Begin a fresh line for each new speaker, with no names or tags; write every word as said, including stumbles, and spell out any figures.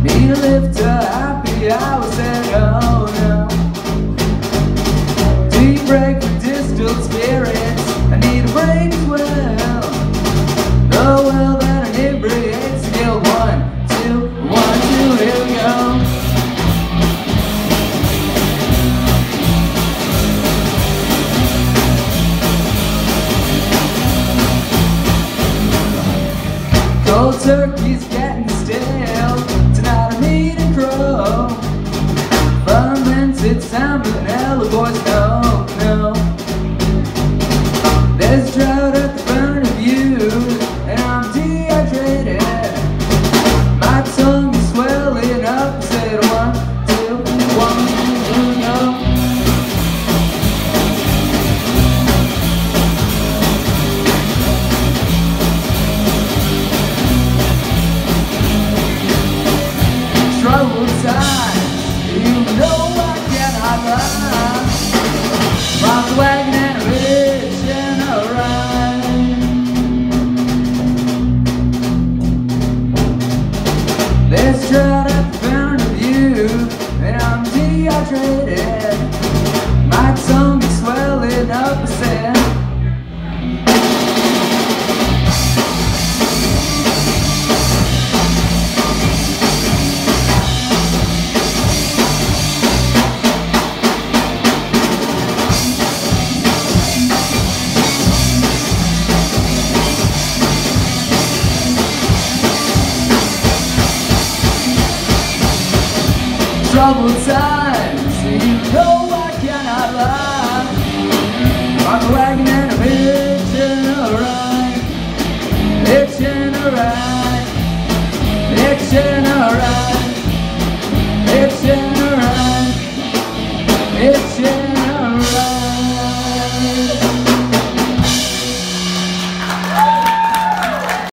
Need a lift, a happy hour, said no, no. Deep break for distilled spirits, I need a break as well. Oh well, that inebriates the guild. One, two, one, two, here we go. Cold turkey's getting stale. Tonight I'm eating crow. Fermented salmonella, boys, no, no. There's drought at the front of you, and I'm dehydrated. My tongue is swelling up. I said one, two, one, two, no. Troubled times, you know I cannot lie. Rock the wagon and a rich and a ride. There's drought at the front of you, and I'm dehydrated. My tongue is swelling up, I said. Troubled times, you know I cannot lie. On the wagon and I'm hitching a ride, hitching a ride, hitching a ride, hitching a ride, hitching a ride.